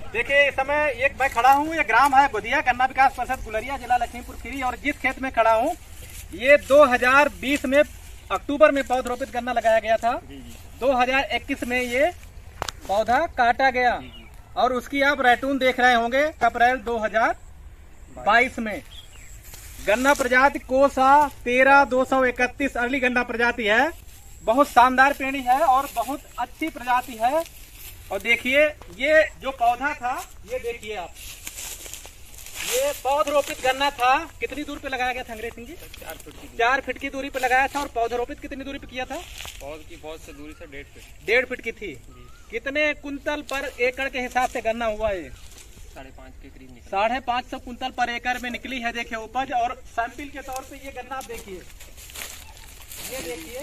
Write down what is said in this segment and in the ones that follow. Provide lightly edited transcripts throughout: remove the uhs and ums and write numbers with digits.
देखिए इस समय एक मैं खड़ा हूँ, ये ग्राम है बुधिया, गन्ना विकास परिषद गुलरिया, जिला लखीमपुर खीरी। और जिस खेत में खड़ा हूँ ये 2020 में अक्टूबर में पौधरोपित गन्ना लगाया गया था। 2021 में ये पौधा काटा गया और उसकी आप रैटून देख रहे होंगे। अप्रैल 2022 में गन्ना प्रजाति कोसा 13231 अर्ली गन्ना प्रजाति है। बहुत शानदार पेड़ी है और बहुत अच्छी प्रजाति है। और देखिए ये जो पौधा था, ये देखिए आप, ये पौधरोपित गन्ना था। कितनी दूर पे लगाया गया था अंग्रेज सिंह जी? 4 फीट की दूरी पे लगाया था। और पौधरोपित कितनी दूरी पे किया था? पौध की बहुत से दूरी से 1.5 फीट। 1.5 फीट की थी। कितने कुंतल पर एकड़ के हिसाब से गन्ना हुआ है? 5.5 के करीब निकली। 550 कुंतल पर एकड़ में निकली है। देखिए उपज। और सैंपल के तौर पे ये गन्ना आप देखिए, ये देखिए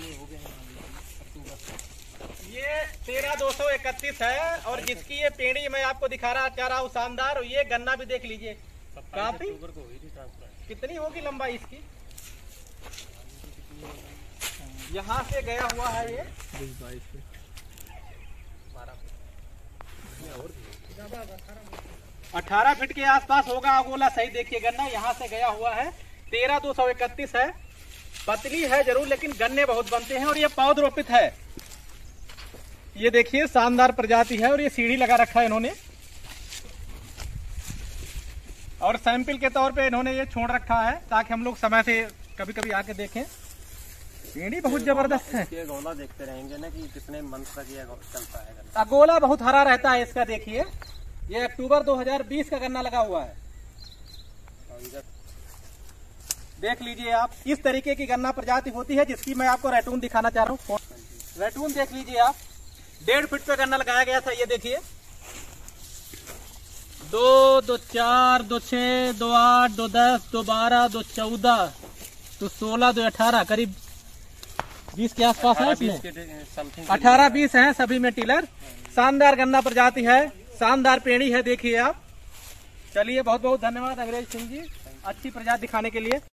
ये 13231 है। और जिसकी ये पेड़ी मैं आपको दिखा रहा हूँ शानदार। और ये गन्ना भी देख लीजिए, काफी कितनी होगी लंबाई इसकी। यहाँ से गया हुआ है ये 18 फीट के आसपास होगा अगोला। सही देखिए गन्ना यहाँ से गया हुआ है। 13231 है। पतली है जरूर, लेकिन गन्ने बहुत बनते हैं। और ये पौधरोपित है। ये देखिए शानदार प्रजाति है। और ये सीढ़ी लगा रखा है इन्होंने। और सैंपल के तौर पे इन्होंने ये छोड़ रखा है ताकि हम लोग समय से कभी कभी आके देखें। पेड़ी बहुत जबरदस्त है। अगोला देखते रहेंगे ना कि कितने मंथ तक ये चलता है। अगोला बहुत हरा रहता है इसका। देखिए ये अक्टूबर 2020 का गन्ना लगा हुआ है। देख लीजिए आप, इस तरीके की गन्ना प्रजाति होती है जिसकी मैं आपको रैटून दिखाना चाह रहा हूँ। रैटून देख लीजिए आप। 1.5 फीट पे गन्ना लगाया गया था। ये देखिए 2, 2, 4, 2, 6, 2, 8, 2, 10, 2, 12, 2, 14, 2, 16, 2, 18 करीब 20 के आसपास है इसमें। 18-20 है सभी में टिलर। शानदार गन्ना प्रजाति है, शानदार पेड़ी है। देखिए आप। चलिए बहुत बहुत धन्यवाद अंग्रेज सिंह जी, अच्छी प्रजाति दिखाने के लिए।